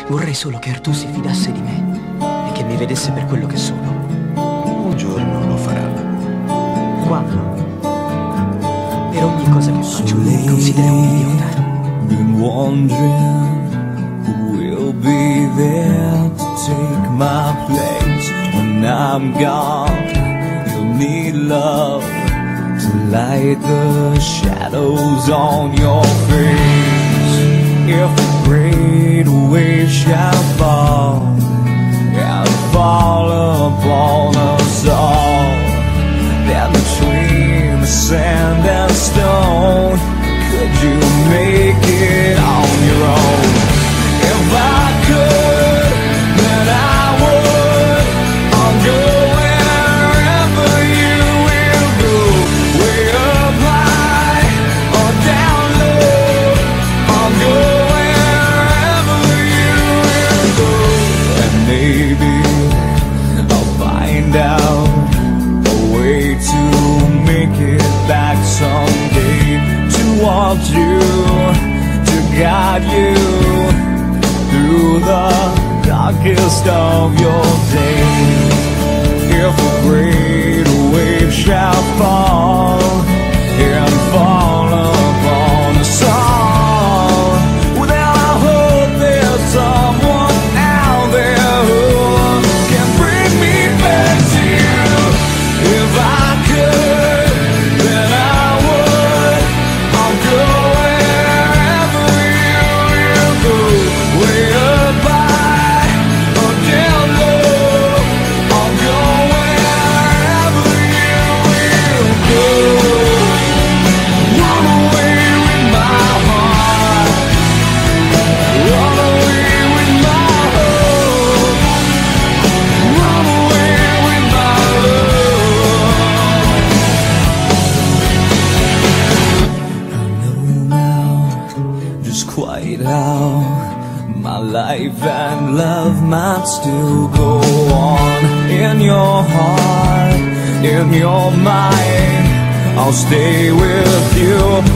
Vorrei solo che Arthur si fidasse di me e che mi vedesse per quello che sono. Un giorno lo farà. Quando? Per ogni cosa che faccio mi considera un idiota. Been wondering who will be there to take my place when I'm gone. You'll need love to light the shadows on your face. If a great wave shall fall and fall upon us all, then between the sand and stone, could you make it on your own? If I could, then I would. I'll go wherever you will go, way up high or down low. I'll go wherever you will go, and maybe I'll find out a way to make it back someday, to want you, to guide you through the darkest of your days. If a great wave shall fall and fall upon us all, well, then I hope there's someone out there who can bring me back to you. If I could, then I would. I'll go wherever you will go, way up high or down low. I'll go wherever you will go. Run away with my heart, run away with my hope, run away with my love. I know now just quite how my life and love might still go on. In your heart, in your mind, I'll stay with you